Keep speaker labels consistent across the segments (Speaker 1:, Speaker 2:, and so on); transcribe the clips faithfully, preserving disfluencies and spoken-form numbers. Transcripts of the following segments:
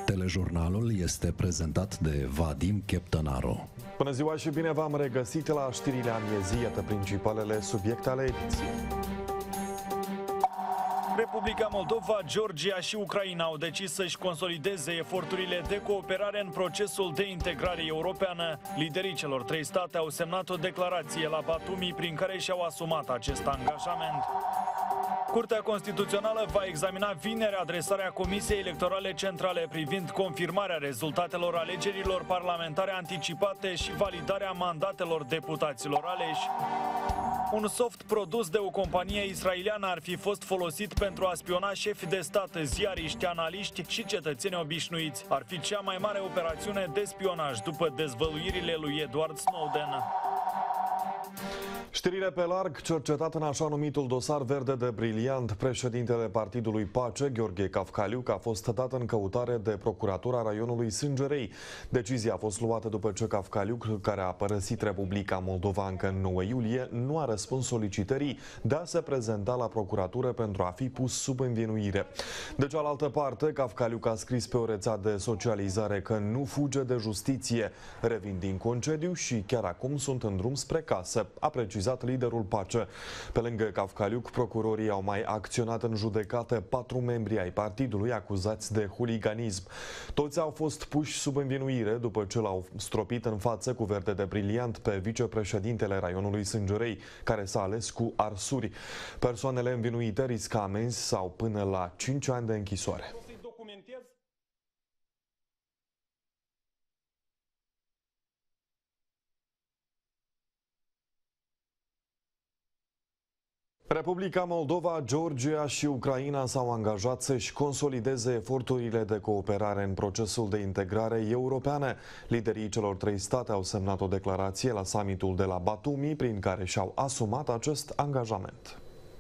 Speaker 1: Telejurnalul este prezentat de Vadim Cheptănaru.
Speaker 2: Bună ziua și bine v-am regăsit la știrile amiezii, iată principalele subiecte ale ediției.
Speaker 3: Republica Moldova, Georgia și Ucraina au decis să-și consolideze eforturile de cooperare în procesul de integrare europeană. Liderii celor trei state au semnat o declarație la Batumi prin care și-au asumat acest angajament. Curtea Constituțională va examina vineri adresarea Comisiei Electorale Centrale privind confirmarea rezultatelor alegerilor parlamentare anticipate și validarea mandatelor deputaților aleși. Un soft produs de o companie israeliană ar fi fost folosit pentru a spiona șefi de stat, ziariști, analiști și cetățeni obișnuiți. Ar fi cea mai mare operațiune de spionaj după dezvăluirile lui Edward Snowden.
Speaker 2: Știrile pe larg, cercetat în așa numitul dosar verde de briliant, președintele Partidului Pace, Gheorghe Cafcaliuc, a fost dat în căutare de Procuratura Raionului Sângerei. Decizia a fost luată după ce Cafcaliuc, care a părăsit Republica Moldova încă în nouă iulie, nu a răspuns solicitării de a se prezenta la procuratură pentru a fi pus sub învinuire. De cealaltă parte, Cafcaliuc a scris pe o rețea de socializare că nu fuge de justiție, revin din concediu și chiar acum sunt în drum spre casă, a precizat liderul Pace. Pe lângă Cafcaliuc, procurorii au mai acționat în judecată patru membri ai partidului acuzați de huliganism. Toți au fost puși sub învinuire după ce l-au stropit în față cu verde de briliant pe vicepreședintele Raionului Sângerei, care s-a ales cu arsuri. Persoanele învinuite riscă amenzi sau până la cinci ani de închisoare. Republica Moldova, Georgia și Ucraina s-au angajat să-și consolideze eforturile de cooperare în procesul de integrare europeană. Liderii celor trei state au semnat o declarație la summitul de la Batumi prin care și-au asumat acest angajament.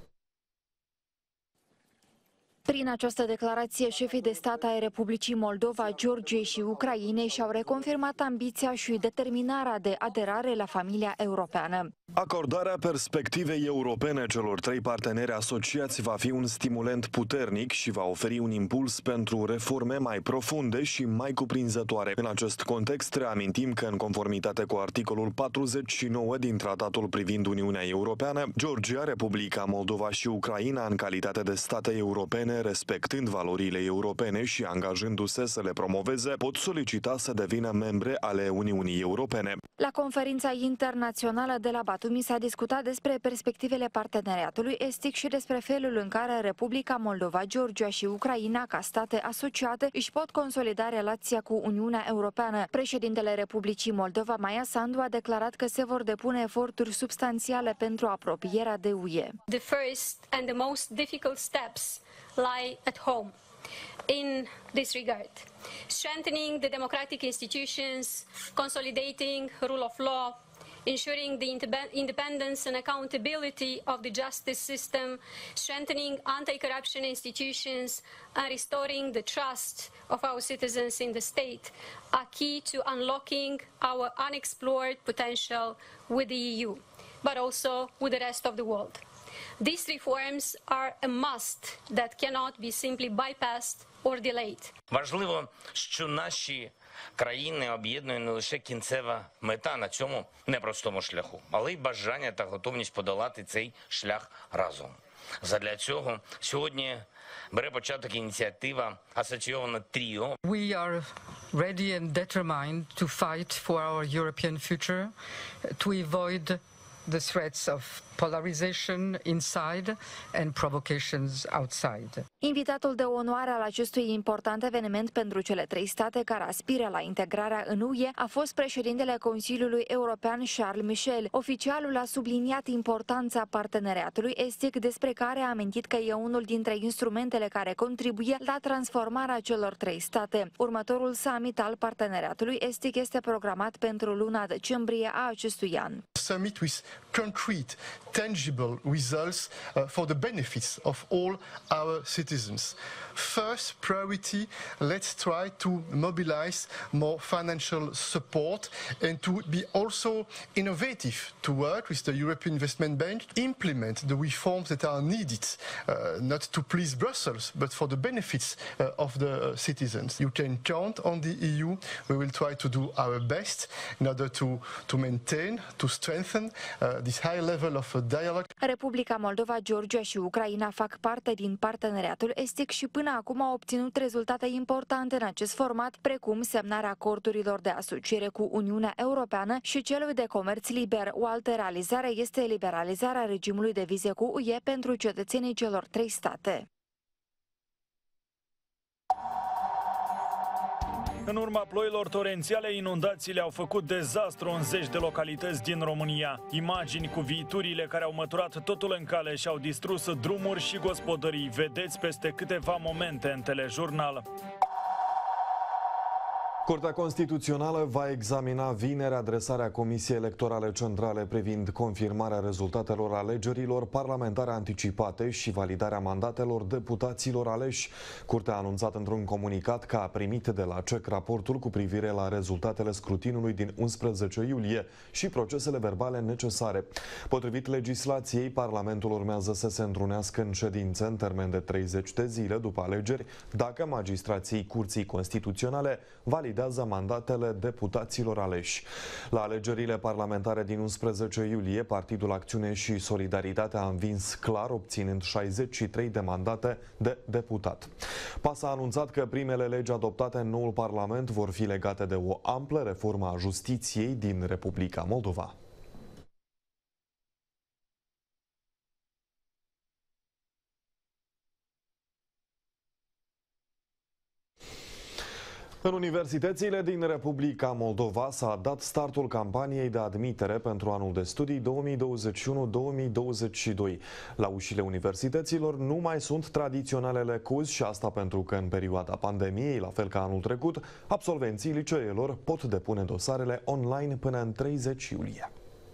Speaker 4: Prin această declarație, șefii de stat ai Republicii Moldova, Georgiei și Ucrainei și-au reconfirmat ambiția și determinarea de aderare la familia europeană.
Speaker 2: Acordarea perspectivei europene celor trei parteneri asociați va fi un stimulent puternic și va oferi un impuls pentru reforme mai profunde și mai cuprinzătoare. În acest context, reamintim că, în conformitate cu articolul patruzeci și nouă din Tratatul privind Uniunea Europeană, Georgia, Republica Moldova și Ucraina, în calitate de state europene, respectând valorile europene și angajându-se să le promoveze, pot solicita să devină membre ale Uniunii Europene.
Speaker 4: La conferința internațională de la Batumi s-a discutat despre perspectivele parteneriatului estic și despre felul în care Republica Moldova, Georgia și Ucraina, ca state asociate, își pot consolida relația cu Uniunea Europeană. Președintele Republicii Moldova, Maia Sandu, a declarat că se vor depune eforturi substanțiale pentru apropierea de U E.
Speaker 5: The first and the most difficult steps lie at home in this regard. Strengthening the democratic institutions, consolidating rule of law, ensuring the independence and accountability of the justice system, strengthening anti-corruption institutions, and restoring the trust of our citizens in the state are key to unlocking our unexplored potential with the E U, but also with the rest of the world. These reforms are a must that cannot be simply bypassed or delayed.
Speaker 6: Важливо, що наші країни об'єднує не лише кінцева мета на цьому непростому шляху, але й бажання та готовність подолати цей шлях разом. Задля цього сьогодні бере початок ініціатива асоційована тріо.
Speaker 7: We are ready and determined to fight for our European future, to avoid the threats of polarization inside and provocations outside.
Speaker 4: Invitatul de onoare al acestui important eveniment pentru cele trei state care aspiră la integrarea în U E a fost președintele Consiliului European Charles Michel. Oficialul a subliniat importanța parteneriatului estic, despre care a amintit că e unul dintre instrumentele care contribuie la transformarea celor trei state. Următorul summit al parteneriatului estic este programat pentru luna decembrie a acestui an.
Speaker 8: summit with concrete, tangible results uh, for the benefits of all our citizens. First priority, let's try to mobilize more financial support and to be also innovative, to work with the European Investment Bank, implement the reforms that are needed, uh, not to please Brussels, but for the benefits uh, of the citizens. You can count on the E U. We will try to do our best in order to, to maintain, to strengthen uh, this high level of dialogue.
Speaker 4: Republica Moldova, Georgia și Ucraina fac parte din parteneriatul estic și până acum au obținut rezultate importante în acest format, precum semnarea acordurilor de asociere cu Uniunea Europeană și celui de comerț liber. O altă realizare este liberalizarea regimului de vize cu U E pentru cetățenii celor trei state.
Speaker 3: În urma ploilor torențiale, inundațiile au făcut dezastru în zeci de localități din România. Imagini cu viiturile care au măturat totul în cale și au distrus drumuri și gospodării. Vedeți peste câteva momente în telejurnal.
Speaker 2: Curtea Constituțională va examina vineri adresarea Comisiei Electorale Centrale privind confirmarea rezultatelor alegerilor parlamentare anticipate și validarea mandatelor deputaților aleși. Curtea a anunțat într-un comunicat că a primit de la C E C raportul cu privire la rezultatele scrutinului din unsprezece iulie și procesele verbale necesare. Potrivit legislației, Parlamentul urmează să se întrunească în ședință în termen de treizeci de zile după alegeri, dacă magistrații Curții Constituționale validează mandatele deputaților aleși. La alegerile parlamentare din unsprezece iulie, Partidul Acțiune și Solidaritate a învins clar, obținând șaizeci și trei de mandate de deputat. P A S a anunțat că primele legi adoptate în noul Parlament vor fi legate de o amplă reformă a justiției din Republica Moldova. În universitățile din Republica Moldova s-a dat startul campaniei de admitere pentru anul de studii două mii douăzeci și unu două mii douăzeci și doi. La ușile universităților nu mai sunt tradiționalele cuzi și asta pentru că în perioada pandemiei, la fel ca anul trecut, absolvenții liceelor pot depune dosarele online până în treizeci iulie.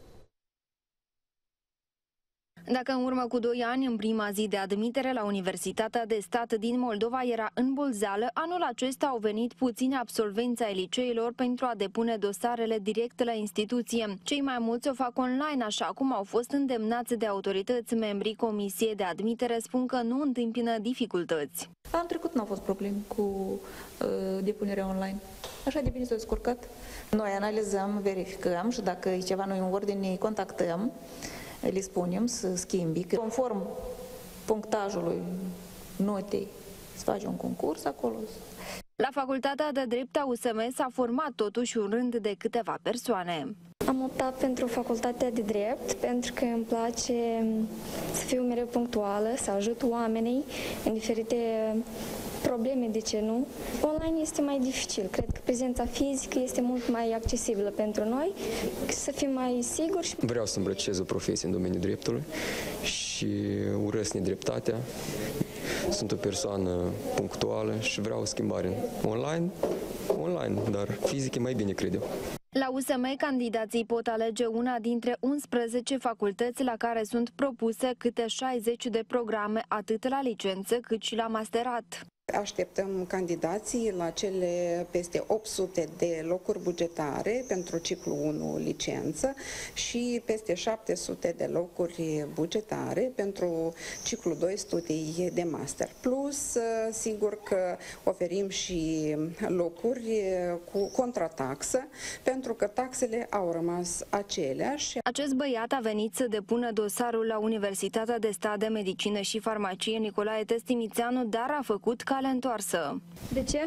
Speaker 4: Dacă în urmă cu doi ani, în prima zi de admitere la Universitatea de Stat din Moldova era în bolzeală, anul acesta au venit puțini absolvenți ai liceilor pentru a depune dosarele direct la instituție. Cei mai mulți o fac online, așa cum au fost îndemnați de autorități. Membrii Comisiei de Admitere spun că nu întâmpină dificultăți.
Speaker 9: Anul trecut nu au fost probleme cu uh, depunerea online. Așa de bine s-a descurcat. Noi analizăm, verificăm și dacă e ceva nu în ordine, ne contactăm. Le spunem să schimbi, că conform punctajului notei să faci un concurs acolo.
Speaker 4: La Facultatea de Drept a U S M s a format totuși un rând de câteva persoane.
Speaker 10: Am optat pentru Facultatea de Drept pentru că îmi place să fiu mereu punctuală, să ajut oamenii în diferite probleme, de ce nu. Online este mai dificil. Cred că prezența fizică este mult mai accesibilă pentru noi, să fim mai siguri.
Speaker 11: Vreau să îmbrăcez o profesie în domeniul dreptului și urăsc nedreptatea. Sunt o persoană punctuală și vreau o schimbare online, online, dar fizic e mai bine, cred eu.
Speaker 4: La U S M, candidații pot alege una dintre unsprezece facultăți la care sunt propuse câte șaizeci de programe, atât la licență cât și la masterat.
Speaker 12: Așteptăm candidații la cele peste opt sute de locuri bugetare pentru ciclu unu licență și peste șapte sute de locuri bugetare pentru ciclu doi studii de master. Plus, sigur că oferim și locuri cu contrataxă, pentru că taxele au rămas aceleași.
Speaker 4: Acest băiat a venit să depună dosarul la Universitatea de Stat de Medicină și Farmacie Nicolae Testimițeanu, dar a făcut cale întoarsă.
Speaker 10: De ce?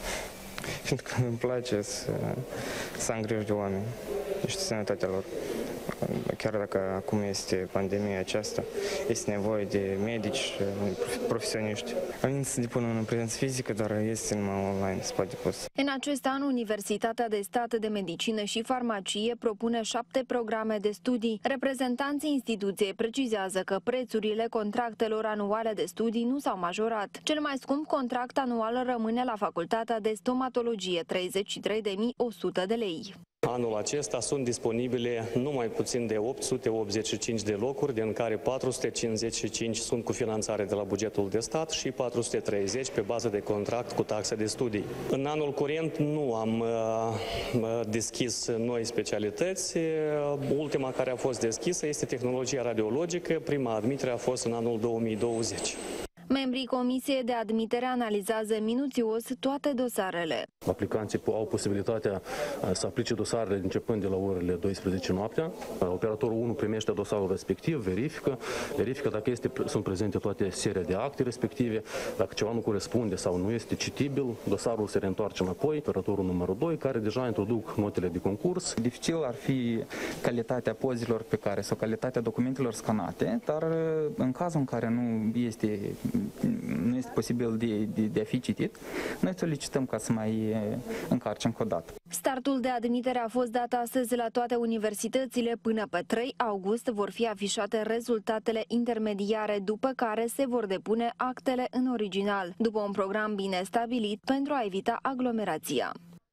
Speaker 13: Pentru că îmi place să, să am grijă de oameni și de sănătatea lor. Chiar dacă acum este pandemia aceasta, este nevoie de medici, profesioniști. Am venit să depun în prezență fizică, dar este numai online, se poate pus.
Speaker 4: În acest an, Universitatea de Stat de Medicină și Farmacie propune șapte programe de studii. Reprezentanții instituției precizează că prețurile contractelor anuale de studii nu s-au majorat. Cel mai scump contract anual rămâne la Facultatea de Stomatologie, treizeci și trei de mii o sută de lei.
Speaker 14: Anul acesta sunt disponibile numai puțin de opt sute optzeci și cinci de locuri, din care patru sute cincizeci și cinci sunt cu finanțare de la bugetul de stat și patru sute treizeci pe bază de contract cu taxe de studii. În anul curent nu am uh, deschis noi specialități. Ultima care a fost deschisă este tehnologia radiologică. Prima admitere a fost în anul două mii douăzeci.
Speaker 4: Membrii Comisiei de Admitere analizează minuțios toate dosarele.
Speaker 15: Aplicanții au posibilitatea să aplice dosarele începând de la orele douăsprezece noaptea. Operatorul unu primește dosarul respectiv, verifică, verifică dacă este, sunt prezente toate seria de acte respective, dacă ceva nu corespunde sau nu este citibil, dosarul se reîntoarce înapoi. Operatorul numărul doi, care deja introduc notele de concurs.
Speaker 16: Dificil ar fi calitatea pozilor pe care sau calitatea documentelor scanate, dar în cazul în care nu este nu este posibil de, de, de a fi citit, noi solicităm ca să mai încarce încă o dată.
Speaker 4: Startul de admitere a fost dat astăzi la toate universitățile. Până pe trei august vor fi afișate rezultatele intermediare, după care se vor depune actele în original, după un program bine stabilit pentru a evita aglomerația.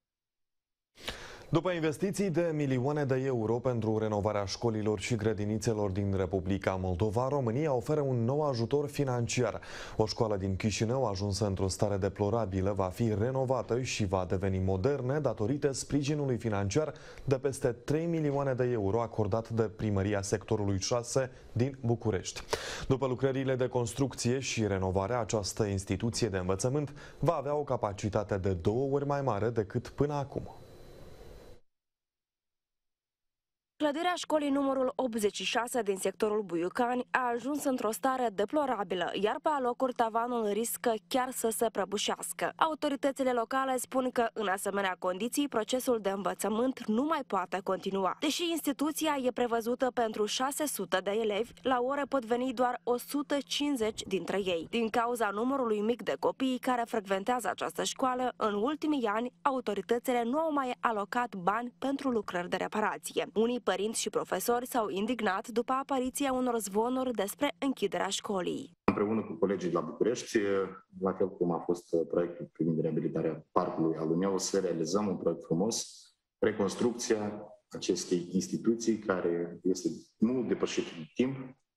Speaker 2: După investiții de milioane de euro pentru renovarea școlilor și grădinițelor din Republica Moldova, România oferă un nou ajutor financiar. O școală din Chișinău, ajunsă într-o stare deplorabilă, va fi renovată și va deveni modernă datorită sprijinului financiar de peste trei milioane de euro acordat de Primăria Sectorului șase din București. După lucrările de construcție și renovare, această instituție de învățământ va avea o capacitate de două ori mai mare decât până acum.
Speaker 17: Clădirea școlii numărul optzeci și șase din sectorul Buiucani a ajuns într-o stare deplorabilă, iar pe alocuri tavanul riscă chiar să se prăbușească. Autoritățile locale spun că în asemenea condiții procesul de învățământ nu mai poate continua. Deși instituția e prevăzută pentru șase sute de elevi, la ore pot veni doar o sută cincizeci dintre ei. Din cauza numărului mic de copii care frecventează această școală, în ultimii ani autoritățile nu au mai alocat bani pentru lucrări de reparație. Unii părinți și profesori s-au indignat după apariția unor zvonuri despre închiderea școlii.
Speaker 18: Împreună cu colegii de la București, la fel cum a fost proiectul privind reabilitarea parcului Aluneu, să realizăm un proiect frumos, reconstrucția acestei instituții care este mult depășită de timp,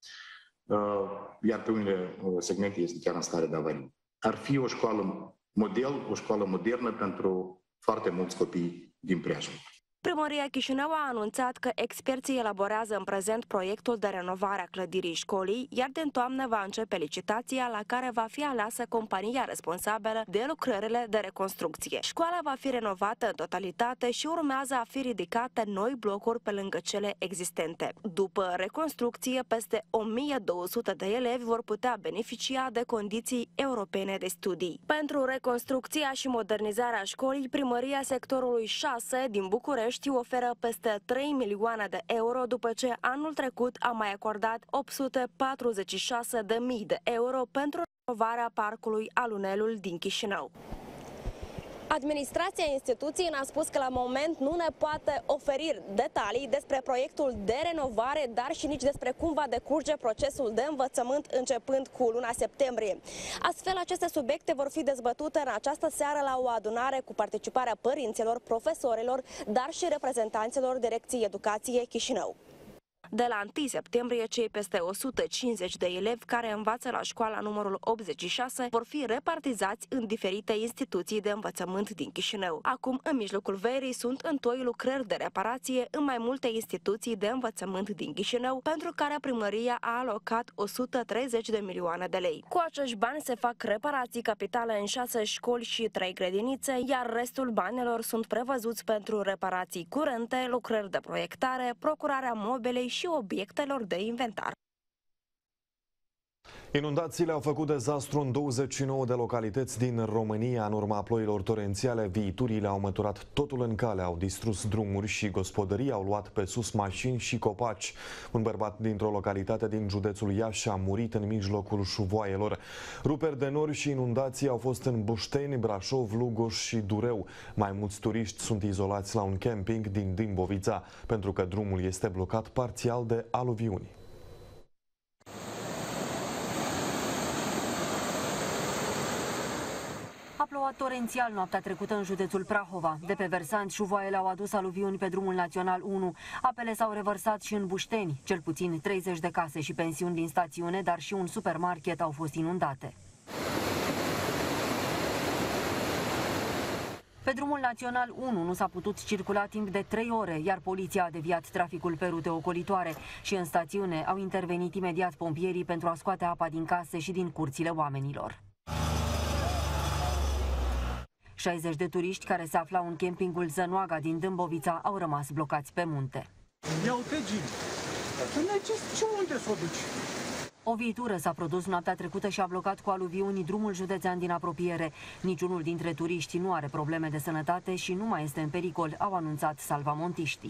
Speaker 18: iar pe unele segmente este chiar în stare de avarie. Ar fi o școală model, o școală modernă pentru foarte mulți copii din preajmă.
Speaker 17: Primăria Chișinău a anunțat că experții elaborează în prezent proiectul de renovare a clădirii școlii, iar din toamnă va începe licitația la care va fi aleasă compania responsabilă de lucrările de reconstrucție. Școala va fi renovată în totalitate și urmează a fi ridicate noi blocuri pe lângă cele existente. După reconstrucție, peste o mie două sute de elevi vor putea beneficia de condiții europene de studii. Pentru reconstrucția și modernizarea școlii, Primăria Sectorului șase din București oferă peste trei milioane de euro, după ce anul trecut a mai acordat opt sute patruzeci și șase de mii de euro pentru renovarea parcului Alunelul din Chișinău. Administrația instituției ne-a spus că la moment nu ne poate oferi detalii despre proiectul de renovare, dar și nici despre cum va decurge procesul de învățământ începând cu luna septembrie. Astfel, aceste subiecte vor fi dezbătute în această seară la o adunare cu participarea părinților, profesorilor, dar și reprezentanților Direcției Educației Chișinău. De la întâi septembrie, cei peste o sută cincizeci de elevi care învață la școala numărul optzeci și șase vor fi repartizați în diferite instituții de învățământ din Chișinău. Acum, în mijlocul verii, sunt întoi lucrări de reparație în mai multe instituții de învățământ din Chișinău, pentru care primăria a alocat o sută treizeci de milioane de lei. Cu acești bani se fac reparații capitale în șase școli și trei grădinițe, iar restul banilor sunt prevăzuți pentru reparații curente, lucrări de proiectare, procurarea mobilei și obiectelor de inventar.
Speaker 2: Inundațiile au făcut dezastru în douăzeci și nouă de localități din România. În urma ploilor torențiale, viiturile au măturat totul în cale, au distrus drumuri și gospodării, au luat pe sus mașini și copaci. Un bărbat dintr-o localitate din județul Iași a murit în mijlocul șuvoaielor. Ruperi de nori și inundații au fost în Bușteni, Brașov, Lugoș și Dureu. Mai mulți turiști sunt izolați la un camping din Dâmbovița, pentru că drumul este blocat parțial de aluviuni.
Speaker 19: A plouat torențial noaptea trecută în județul Prahova. De pe versant, șuvoaiele au adus aluviuni pe drumul național unu. Apele s-au revărsat și în Bușteni. Cel puțin treizeci de case și pensiuni din stațiune, dar și un supermarket au fost inundate. Pe drumul național unu nu s-a putut circula timp de trei ore, iar poliția a deviat traficul pe rute ocolitoare și în stațiune au intervenit imediat pompierii pentru a scoate apa din case și din curțile oamenilor. șaizeci de turiști care se aflau în campingul Zănoaga din Dâmbovița au rămas blocați pe munte.
Speaker 20: Ia-uite, Gini, ce unde s-o duci?
Speaker 19: O viitură s-a produs noaptea trecută și a blocat cu aluviuni drumul județean din apropiere. Niciunul dintre turiști nu are probleme de sănătate și nu mai este în pericol, au anunțat salvamontiștii.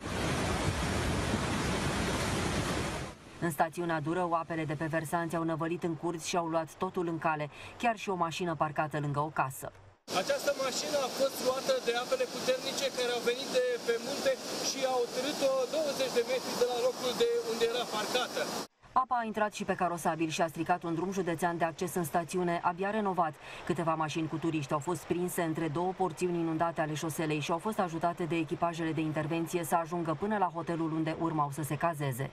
Speaker 19: În stațiunea Durău, apele de pe versanți au năvălit în curți și au luat totul în cale, chiar și o mașină parcată lângă o casă.
Speaker 21: Această mașină a fost luată de apele puternice care au venit de pe munte și au târât-o douăzeci de metri de la locul de unde era parcată.
Speaker 19: Apa a intrat și pe carosabil și a stricat un drum județean de acces în stațiune abia renovat. Câteva mașini cu turiști au fost prinse între două porțiuni inundate ale șoselei și au fost ajutate de echipajele de intervenție să ajungă până la hotelul unde urmau să se cazeze.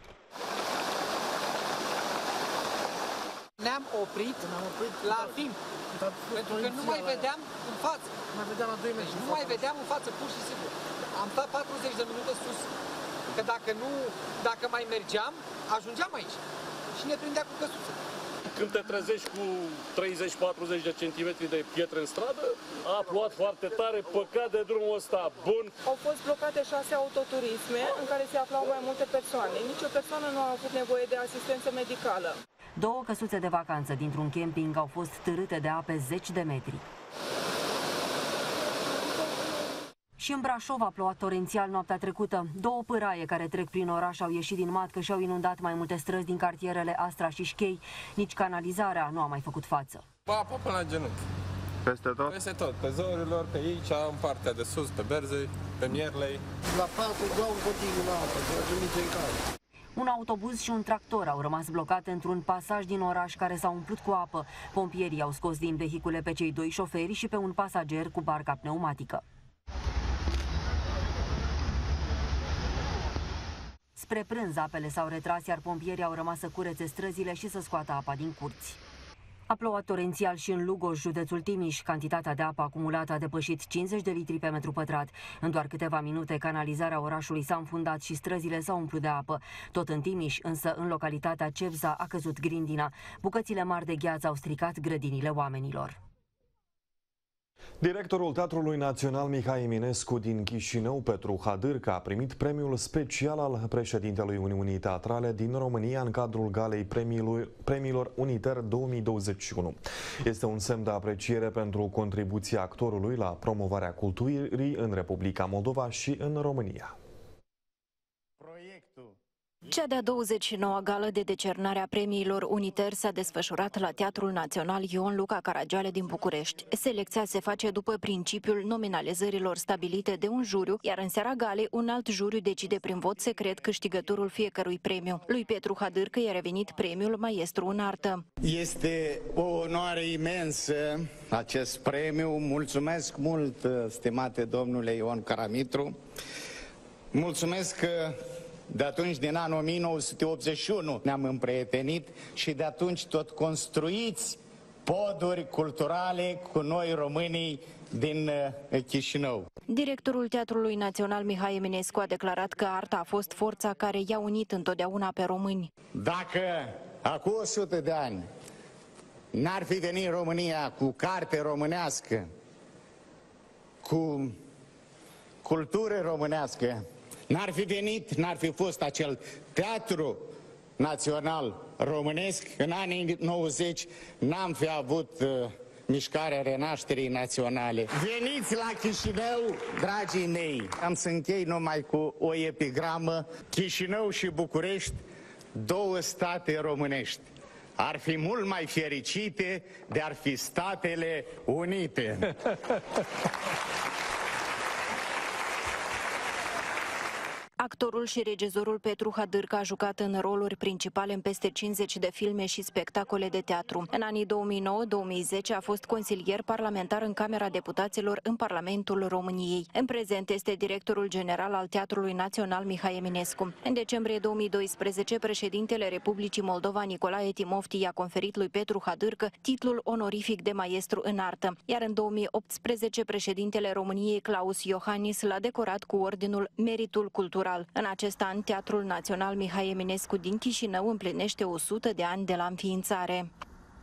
Speaker 22: Ne-am oprit, oprit la timp, pentru că nu mai vedeam în față. Mai vedeam la doi metri. Nu mai vedeam în față, pur și simplu. Am stat patruzeci de minute sus, că dacă nu, dacă mai mergeam, ajungeam aici și ne prindea cu căsuță.
Speaker 21: Când te trezești cu treizeci patruzeci de centimetri de pietre în stradă, a plouat foarte tare, păcat de drumul ăsta bun.
Speaker 23: Au fost blocate șase autoturisme în care se aflau mai multe persoane. Nici o persoană nu a avut nevoie de asistență medicală.
Speaker 19: Două căsuțe de vacanță dintr-un camping au fost târâte de ape zeci de metri. Și în Brașov a plouat torențial noaptea trecută. Două pâraie care trec prin oraș au ieșit din matcă și au inundat mai multe străzi din cartierele Astra și Șchei. Nici canalizarea nu a mai făcut față.
Speaker 24: Apă până la genunchi. Peste tot? Peste tot. Pe zorilor, pe aici, în partea de sus, pe Berzei, pe Mierlei.
Speaker 22: La patru, dau continuu la apă, de în care.
Speaker 19: Un autobuz și un tractor au rămas blocate într-un pasaj din oraș care s-a umplut cu apă. Pompierii au scos din vehicule pe cei doi șoferi și pe un pasager cu barca pneumatică. Spre prânz, apele s-au retras, iar pompierii au rămas să curețe străzile și să scoată apa din curți. A plouat torențial și în Lugoj, județul Timiș. Cantitatea de apă acumulată a depășit cincizeci de litri pe metru pătrat. În doar câteva minute, canalizarea orașului s-a înfundat și străzile s-au umplut de apă. Tot în Timiș, însă în localitatea Cevza a căzut grindina. Bucățile mari de gheață au stricat grădinile oamenilor.
Speaker 2: Directorul Teatrului Național Mihai Eminescu din Chișinău, Petru Hadârcă, a primit premiul special al președintelui Uniunii Teatrale din România în cadrul galei premiilor Uniter două mii douăzeci și unu. Este un semn de apreciere pentru contribuția actorului la promovarea culturii în Republica Moldova și în România.
Speaker 25: Cea de-a douăzeci și noua gală de decernare a premiilor Uniter s-a desfășurat la Teatrul Național Ion Luca Caragiale din București. Selecția se face după principiul nominalizărilor stabilite de un juriu, iar în seara galei un alt juriu decide prin vot secret câștigătorul fiecărui premiu. Lui Petru Hadârcă i-a revenit premiul Maestru în Artă.
Speaker 26: Este o onoare imensă acest premiu. Mulțumesc mult, stimate domnule Ion Caramitru. Mulțumesc că de atunci, din anul o mie nouă sute optzeci și unu, ne-am împrietenit și de atunci tot construiți poduri culturale cu noi românii din Chișinău.
Speaker 25: Directorul Teatrului Național Mihai Eminescu a declarat că arta a fost forța care i-a unit întotdeauna pe români.
Speaker 26: Dacă acum o sută de ani n-ar fi venit România cu carte românească, cu cultură românească, n-ar fi venit, n-ar fi fost acel Teatru Național Românesc, în anii nouăzeci n-am fi avut uh, mișcarea renașterii naționale. Veniți la Chișinău, dragii mei! Am să închei numai cu o epigramă. Chișinău și București, două state românești, ar fi mult mai fericite de ar fi Statele Unite.
Speaker 25: Actorul și regizorul Petru Hadârcă a jucat în roluri principale în peste cincizeci de filme și spectacole de teatru. În anii două mii nouă două mii zece a fost consilier parlamentar în Camera Deputaților în Parlamentul României. În prezent este directorul general al Teatrului Național Mihai Eminescu. În decembrie două mii doisprezece, președintele Republicii Moldova, Nicolae Timofti, i-a conferit lui Petru Hadârcă titlul onorific de maestru în artă, iar în două mii optsprezece președintele României, Klaus Iohannis, l-a decorat cu ordinul Meritul Cultural. În acest an, Teatrul Național Mihai Eminescu din Chișinău împlinește o sută de ani de la înființare.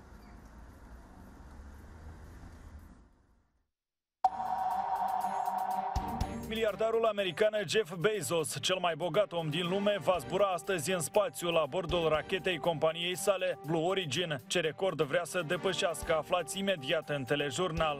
Speaker 1: Miliardarul american Jeff Bezos, cel mai bogat om din lume, va zbura astăzi în spațiu la bordul rachetei companiei sale Blue Origin. Ce record vrea să depășească, aflați imediat în telejurnal.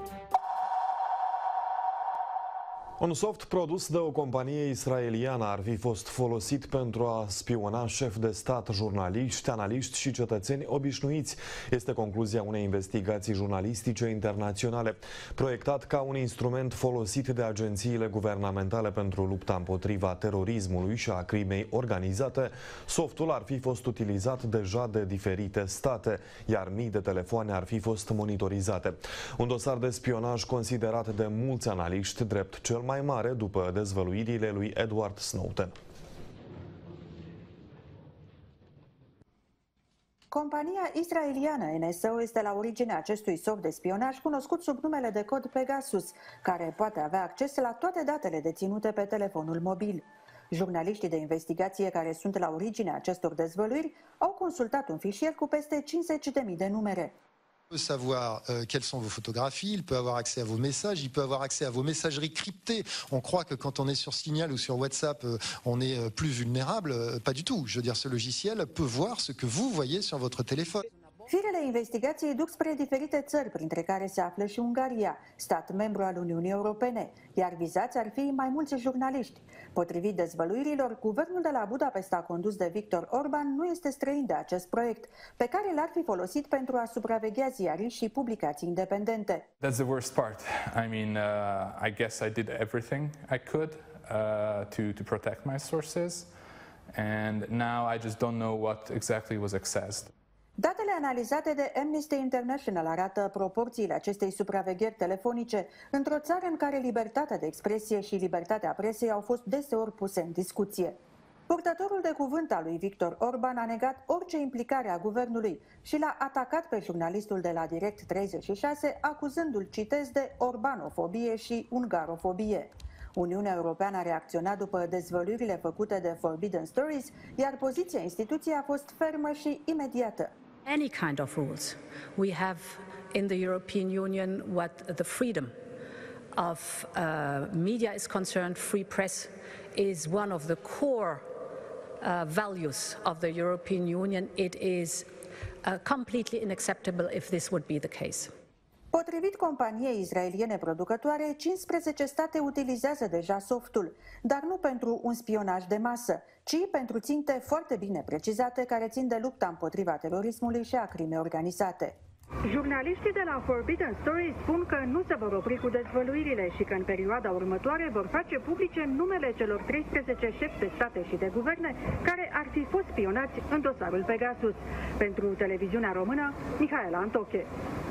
Speaker 2: Un soft produs de o companie israeliană ar fi fost folosit pentru a spiona șefi de stat, jurnaliști, analiști și cetățeni obișnuiți. Este concluzia unei investigații jurnalistice internaționale. Proiectat ca un instrument folosit de agențiile guvernamentale pentru lupta împotriva terorismului și a crimei organizate, softul ar fi fost utilizat deja de diferite state, iar mii de telefoane ar fi fost monitorizate. Un dosar de spionaj considerat de mulți analiști drept cel mai mai mare după dezvăluirile lui Edward Snowden.
Speaker 3: Compania israeliană N S O este la originea acestui soft de spionaj cunoscut sub numele de cod Pegasus, care poate avea acces la toate datele deținute pe telefonul mobil. Jurnaliștii de investigație care sunt la originea acestor dezvăluiri au consultat un fișier cu peste cincizeci de mii de numere.
Speaker 5: Il peut savoir euh, quelles sont vos photographies, il peut avoir accès à vos messages, il peut avoir accès à vos messageries cryptées. On croit que quand on est sur Signal ou sur WhatsApp, euh, on est euh, plus vulnérable. Euh, pas du tout. Je veux dire, ce logiciel peut voir ce que vous voyez sur votre téléphone.
Speaker 3: Firele investigației duc spre diferite țări, printre care se află și Ungaria, stat membru al Uniunii Europene, iar vizați ar fi mai mulți jurnaliști. Potrivit dezvăluirilor, guvernul de la Budapesta, condus de Viktor Orban, nu este străin de acest proiect, pe care l-ar fi folosit pentru a supraveghea ziariști și publicații independente.
Speaker 6: That's the worst part. I mean, uh, I guess I did everything I could uh, to to protect my sources, and now I just don't know what exactly was accessed.
Speaker 3: Datele analizate de Amnesty International arată proporțiile acestei supravegheri telefonice într-o țară în care libertatea de expresie și libertatea presei au fost deseori puse în discuție. Purtătorul de cuvânt al lui Viktor Orban a negat orice implicare a guvernului și l-a atacat pe jurnalistul de la Direct treizeci și șase, acuzându-l, citez, de orbanofobie și ungarofobie. Uniunea Europeană a reacționat după dezvăluirile făcute de Forbidden Stories, iar poziția instituției a fost fermă și imediată.
Speaker 7: Any kind of rules. We have in the European Union what the freedom of uh, media is concerned. Free press is one of the core uh, values of the European Union. It is uh, completely unacceptable if this would be the case.
Speaker 3: Potrivit companiei israeliene producătoare, cincisprezece state utilizează deja softul, dar nu pentru un spionaj de masă, ci pentru ținte foarte bine precizate care țin de lupta împotriva terorismului și a crimei organizate.
Speaker 8: Jurnaliștii de la Forbidden Stories spun că nu se vor opri cu dezvăluirile și că în perioada următoare vor face publice numele celor treisprezece șefi de state și de guverne care ar fi fost spionați în dosarul Pegasus. Pentru televiziunea română, Mihaela Antoche.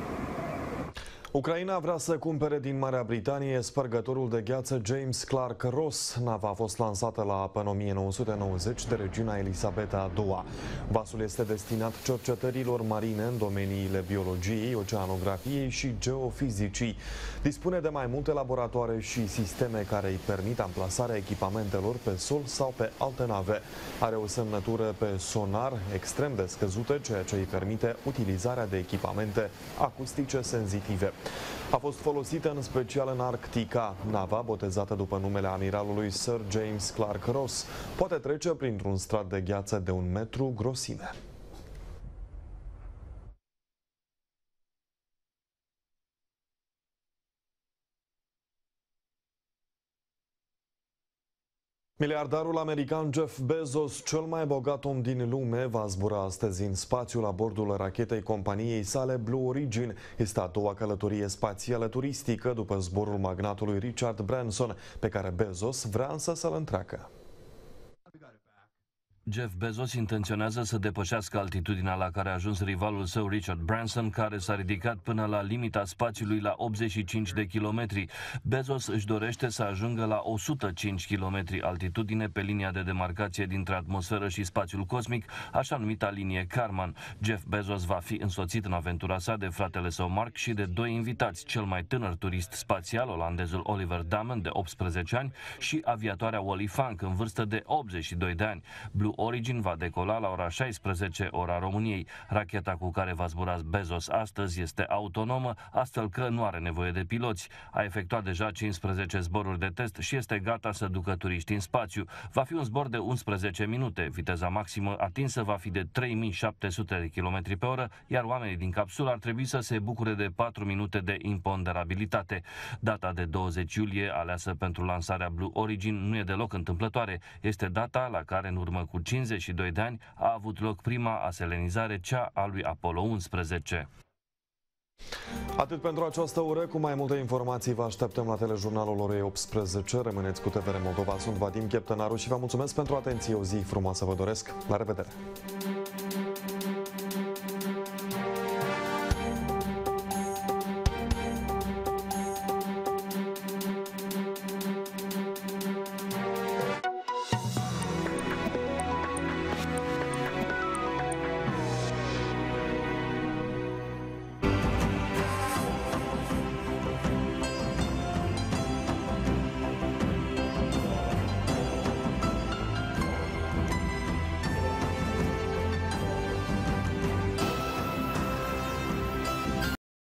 Speaker 2: Ucraina vrea să cumpere din Marea Britanie spărgătorul de gheață James Clark Ross. Nava a fost lansată la apă în o mie nouă sute nouăzeci de regina Elisabeta a doua. Vasul este destinat cercetărilor marine în domeniile biologiei, oceanografiei și geofizicii. Dispune de mai multe laboratoare și sisteme care îi permit amplasarea echipamentelor pe sol sau pe alte nave. Are o semnătură pe sonar extrem de scăzută, ceea ce îi permite utilizarea de echipamente acustice senzitive. A fost folosită în special în Arctica. Nava, botezată după numele amiralului Sir James Clark Ross, poate trece printr-un strat de gheață de un metru grosime. Miliardarul american Jeff Bezos, cel mai bogat om din lume, va zbura astăzi în spațiu la bordul rachetei companiei sale Blue Origin. Este a doua călătorie spațială turistică după zborul magnatului Richard Branson, pe care Bezos vrea însă să-l întreacă.
Speaker 9: Jeff Bezos intenționează să depășească altitudinea la care a ajuns rivalul său Richard Branson, care s-a ridicat până la limita spațiului la optzeci și cinci de kilometri. Bezos își dorește să ajungă la o sută cinci kilometri altitudine pe linia de demarcație dintre atmosferă și spațiul cosmic, așa numita linie Kármán. Jeff Bezos va fi însoțit în aventura sa de fratele său Mark și de doi invitați, cel mai tânăr turist spațial, olandezul Oliver Damen, de optsprezece ani, și aviatoarea Wally Funk, în vârstă de optzeci și doi de ani. Blue Origin va decola la ora șaisprezece, ora României. Racheta cu care va zbura Bezos astăzi este autonomă, astfel că nu are nevoie de piloți. A efectuat deja cincisprezece zboruri de test și este gata să ducă turiști în spațiu. Va fi un zbor de unsprezece minute. Viteza maximă atinsă va fi de trei mii șapte sute de kilometri pe oră, iar oamenii din capsulă ar trebui să se bucure de patru minute de imponderabilitate. Data de douăzeci iulie, aleasă pentru lansarea Blue Origin, nu e deloc întâmplătoare. Este data la care, în urmă cu cincizeci și doi de ani, a avut loc prima aselenizare, cea a lui Apollo unsprezece.
Speaker 2: Atât pentru această oră. Cu mai multe informații vă așteptăm la telejurnalul orei optsprezece. Rămâneți cu T V R Moldova. Sunt Vadim Cheptănaru și vă mulțumesc pentru atenție. O zi frumoasă vă doresc. La revedere!